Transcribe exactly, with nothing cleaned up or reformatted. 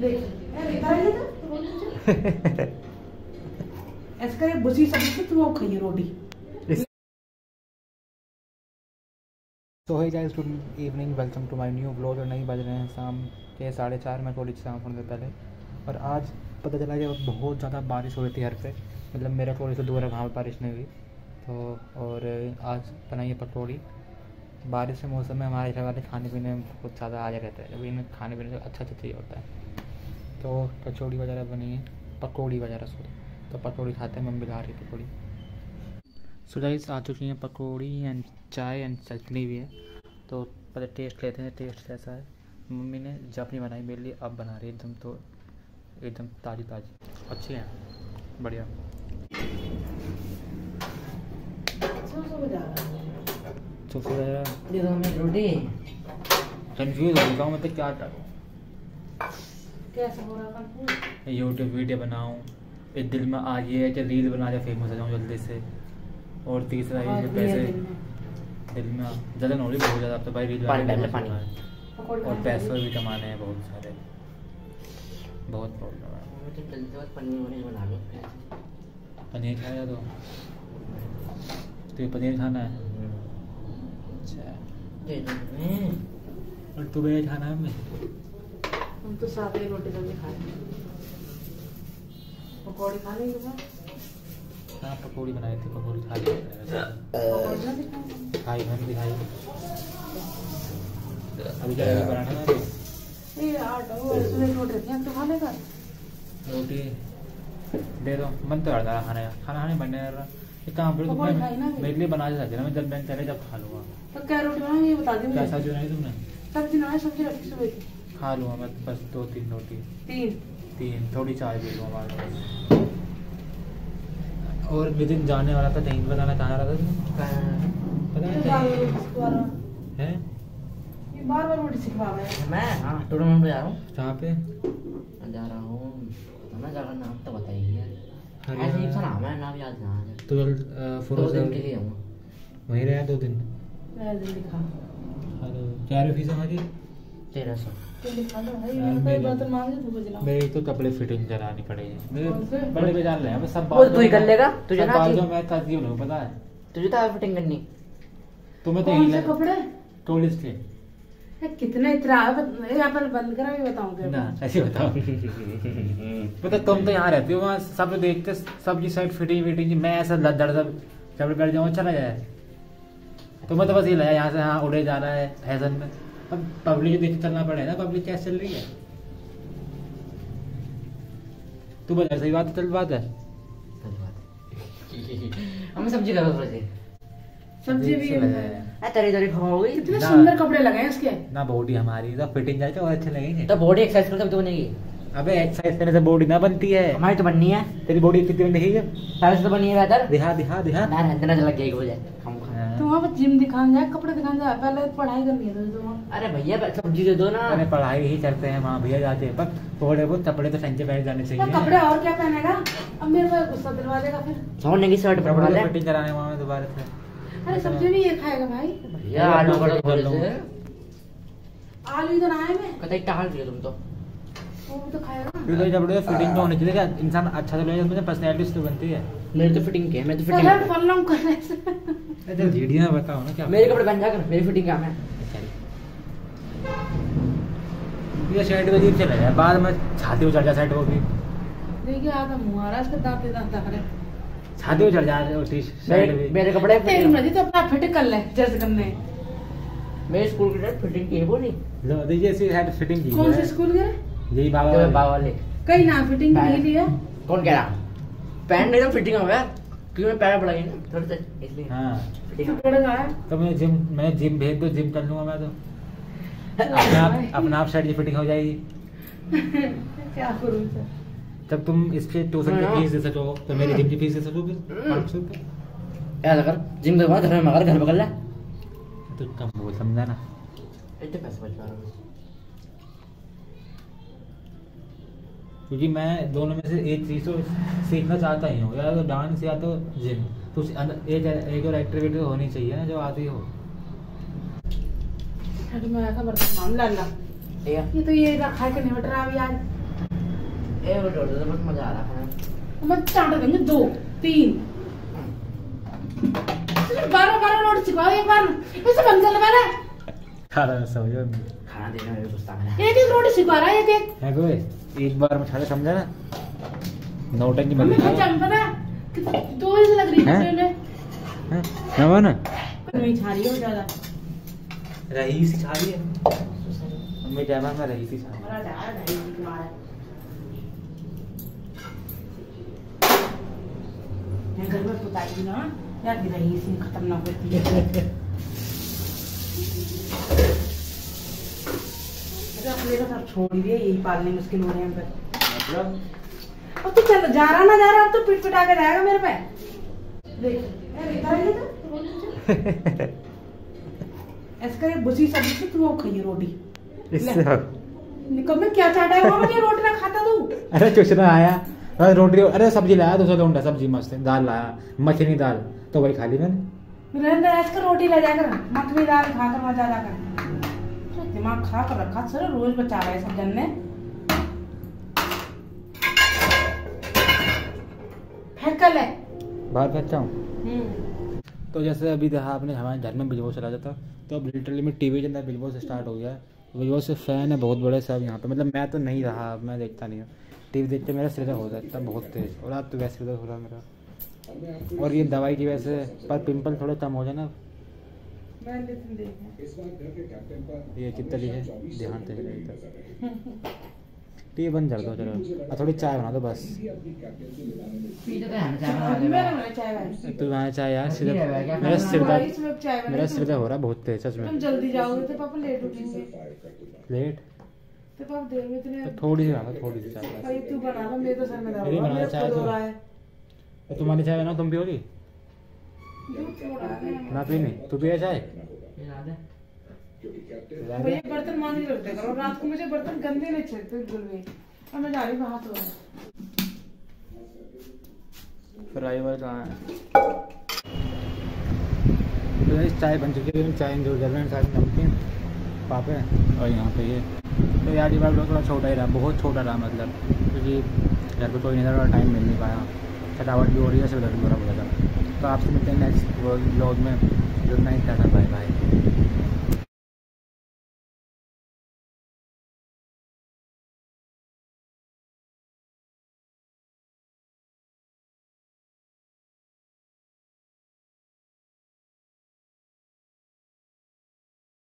ऐसे करे बुझी सब्जी से तू वो खाइए रोटी। So hey guys, good evening, welcome to my new vlog. और नहीं बज रहे हैं शाम के साढ़े चार। मैं कॉलेज से आऊँ से पहले, और आज पता चला कि बहुत ज़्यादा बारिश हो रही थी हर पे। मतलब मेरा कॉलेज से दूर है, वहाँ पर बारिश नहीं हुई तो। और आज बनाई है पकौड़ी। बारिश के मौसम में हमारे घर वाले खाने पीने में बहुत ज़्यादा आ रहते हैं, जब इन्हें खाने पीने से अच्छा अच्छा चाहिए होता है। तो कचौड़ी वगैरह बनी है, पकौड़ी वगैरह सॉरी। तो पकौड़ी खाते हैं, मम्मी ला रही है पकौड़ी। सो गाइस, आ चुकी हैं पकौड़ी एंड चाय एंड चटनी भी है। तो पहले टेस्ट लेते हैं, टेस्ट कैसा है। मम्मी ने जब अपनी बनाई मेरे लिए, अब बना रही है एकदम, तो एकदम ताज़ी ताज़ी अच्छी है, बढ़िया। तो फिर रोटी कन्फ्यूज हो गया हूँ, मतलब क्या करूँ, कैसा हो रहा है? यूट्यूब वीडियो बनाऊँ, इस दिल में आ ये है कि रील बना के फेमस हो जाऊँ जल्दी से। और तीसरा ये कि पैसे दिल में जलन हो रही बहुत ज़्यादा, अब तो भाई रील बनाना है और पैसे भी कमाने हैं बहुत सारे, बहुत प्रॉब्लम है। पनीर बना लो। पनीर खाया तो तो पनीर खाना है, अच्छा। और तू वेज खाना है? हम तो सादे ही रोटी जल्दी खाएंगे, पकौड़ी खा लेंगे ना। हाँ, पकौड़ी बनाई थी, पकौड़ी खा ली खाई हम भी खाई। अभी क्या बनाना है? अभी ये आटा वो इसमें रोटी रखी है, तो खा लेगा रोटी दे दो। मन तो करता है खाने का, खाना खाने बनने रहा। एक काम करो, तुम मेरे लिए बना सकते ना, मैं जब मैं चले जब खा लूँगा। तो क्या रोटी बनाई ये बता दी। क्या सब्जी बनाई तुमने? सब्जी बनाई, सब्जी रखी सुबह की, खा लूँगा मैं बस दो तीन रोटी। तीन तीन थोड़ी चाय पी लूँगा हमारे पास। और नितिन जाने वाला था, नहीं बताना कहाँ रहा था तुम? पता नहीं है, ये बार बार रोटी सिखवा रहा है। मैं हाँ टूर्नामेंट पे जा रहा हूँ। कहाँ पे जा रहा हूँ? मैं जगह नाम तो बताइए यार। ऐसे ही सुना मैं नाम याद ना आ जाए। ट्वेल्व दो दिन के लिए आऊँगा। वहीं रहा दो दिन। मैं दिन दिखा हेलो, क्या है फीस हमारी? तेरह सौ। मेरे तो कपड़े फिटिंग करानी पड़ेगी, मेरे बड़े बेजार रहे हैं सब। वो तू ही कर लेगा, तुझे ना जो मैं ताजी हूँ पता है तुझे तो फिटिंग करनी। तुम्हें तो कौन यही से लगा कपड़े? टोलिस के कितने इतना यहाँ पर बंद करा भी बताऊँ ना, ऐसे बताओ। पता तुम तो यहाँ रहती हो, वहाँ सब देखते सबकी शर्ट फिटिंग फिटिंग की, मैं ऐसा लड़ दड़ जब बैठ जाऊँ चला जाए। तुम्हें तो बस ये लगा यहाँ से हाँ उड़े जा रहा है फैशन में। अब पब्लिक देख चलना पड़ेगा ना, पब्लिक कैसे चल रही है। तू बता, सही बात है, चल बात है, हमें सब्जी करो थोड़ी सी। सब्जी भी तरी तरी खाओगे। कितने सुंदर कपड़े लगे हैं इसके ना। बॉडी हमारी तो फिटिंग जाए तो और अच्छे लगेंगे। तो बॉडी एक्सरसाइज कर तब तो बनेगी। अबे एक्सरसाइज करने से बॉडी ना बनती है। हमारी तो बननी है। तेरी बॉडी कितनी बनी है? सारे से तो बनी है बेहतर। दिखा दिखा दिखा ना रहने लग गया एक बजे हम। तो वहाँ पर जिम दिखाने जाए, कपड़े दिखाने जाए, पहले पढ़ाई करनी है तो वहाँ। अरे भैया सब्जी दे दो ना। अरे पढ़ाई ही करते हैं वहाँ, भैया जाते हैं, पर थोड़े बहुत कपड़े तो संचे बैठ जाने चाहिए। कपड़े और क्या पहनेगा? अब मेरे को गुस्सा दिलवा देगा फिर। सोने की शर्ट बनवा ले। फिटिंग कराने वहाँ दोबारा से। अरे सब्जी भी ये खाएगा भाई। भैया आलू बड़ा थोड़े से। आलू इधर आए में कतई टाल दिया तुम तो। वो भी तो खाएगा। तो जब फिटिंग तो होनी चाहिए, क्या इंसान अच्छा तो लगेगा, मुझे पर्सनैलिटी तो बनती है। मेरी तो फिटिंग है, मैं तो फिटिंग सलाड फॉलो करने से। अरे वीडियो में बताओ ना क्या। मेरे कपड़े बन जाकर मेरी फिटिंग क्या है? ये शर्ट में जीप चला जाए, बाद में छाती में चढ़ जाए शर्ट, वो भी देखिए आधा मुंह आ रहा है इसका, दांत दांत आ रहे हैं, छाती में चढ़ जाए वो टी शर्ट भी। मेरे कपड़े तेरी मर्जी, तो अपना फिट कर ले जैसे करने। मेरे स्कूल की शर्ट फिटिंग की है वो नहीं। लो देखिए ऐसी शर्ट फिटिंग की। कौन से स्कूल गए? यही बाबा जो बाबा वाले। कहीं ना फिटिंग नहीं ली है। कौन कह रहा? पैंट एकदम फिटिंग हो यार, क्यों मैं पैर पड़ा ना थोड़ा सा इसलिए। हाँ फिटिंग पड़ेगा है। तो मैं जिम मैं जिम भेज दो, जिम कर लूंगा मैं तो। अपने आप अपने आप शर्ट की फिटिंग हो जाएगी। क्या करूं सर? जब तुम इसके ट्यूशन की फीस दे सको तो मेरी जिम की फीस दे सको फिर पाँच सौ रुपये। क्या कर जिम करवा घर में मगर घर पकड़ ले तो कम बोल, समझा ना। इतने पैसे बच पा रहा हूँ क्योंकि मैं दोनों में से एक चीज़ तो सीखना चाहता ही हूँ, या तो डांस या तो जिम। तो एक एक और एक्टिविटी तो होनी चाहिए ना जो आती हो। मैं ऐसा बर्तन मान ला ला। ये तो ये रखा है कि नहीं बट रहा अभी आज। ए वो डर तो बस मजा आ रहा है। मैं चाट देंगे दो तीन बारह बारह रोटी सिखाओ एक बार ऐसे बंद कर लगा रहा खाना समझो खाना देने में गुस्सा है। एक एक रोटी सिखा रहा है एक एक है कोई एक बार में छाले समझा ना नौटंकी मम्मी मत को चंपना दो ही लग रही है हैं? ने हैं ना ना नहीं छा रही हो ज्यादा रही सी छा रही है मम्मी जामा में रही सी छा बड़ा डा नहीं मार मैं घर में पुताई ना यार की रही सी खत्म ना होती है अपने का सब छोड़ दिए यही पालने मुश्किल हो रहे हैं हम पे मतलब अब तो चल जा रहा ना जा रहा अब तो पिट पिटा के जाएगा मेरे पे देख अरे इधर ही तो ऐसे करे बुसी सब्जी से तू वो खाइए रोटी इससे निकल में क्या चाटा है वो मुझे रोटी ना खाता तू अरे चुचना आया अरे रोटी अरे सब्जी लाया दूसरा तो सब्जी मस्त है दाल लाया मछली दाल तो वही खा ली मैंने रहने ऐसे कर रोटी ले जाकर मखनी दाल खाकर मजा ला कर दिमाग खा कर रखा सर रोज बचा रहा है सब जन ने फेंक कर ले बाहर फेंकता हूँ तो जैसे अभी देखा आपने हमारे घर में बिजबॉस चला जाता तो अब लिटरली में टीवी के अंदर बिजबॉस स्टार्ट हो गया है बिजबॉस से फैन है बहुत बड़े सब यहाँ पे मतलब मैं तो नहीं रहा अब मैं देखता नहीं हूँ टीवी देखते मेरा सिर हो जाता है बहुत तेज और अब तो वैसे हो रहा मेरा और ये दवाई की वजह से पर पिंपल थोड़े कम हो जाए ना ये चित्तली है ध्यान से टी बंद कर दो चलो और थोड़ी चाय बना दो बस तो वहाँ चाय यार सिर मेरा सिर दर्द मेरा सिर दर्द हो रहा बहुत तेज सच में तुम जल्दी जाओगे तो पापा लेट उठेंगे लेट तो पापा देर में इतने तो थोड़ी सी बना थोड़ी सी चाय भाई तू बना लो मेरे तो सर में दर्द मेरी हो बना चाय तो रहा है तो तुम्हारी चाय बनाओ तुम पियोगी दूध छोड़ा है ना पीनी तू पिए चाय भैया बर्तन मांझ के रखते करो रात को मुझे बर्तन गंदे नहीं छेड़ते बिल्कुल भी और मैं जा रही हूँ हाथ धोने फ्राई हुआ कहाँ है तो इस चाय बन चुकी है चाय जो कर रहे हैं सारी नमकीन पापे और यहाँ पे ये तो यार ये बार थोड़ा छोटा ही रहा बहुत छोटा रहा मतलब क्योंकि घर पे कोई नहीं था टाइम मिल नहीं पाया सजावट भी हो रही है सिर्फ घर भी बड़ा बोला था तो आपसे मिलते हैं नेक्स्ट व्लॉग में good night tata bye bye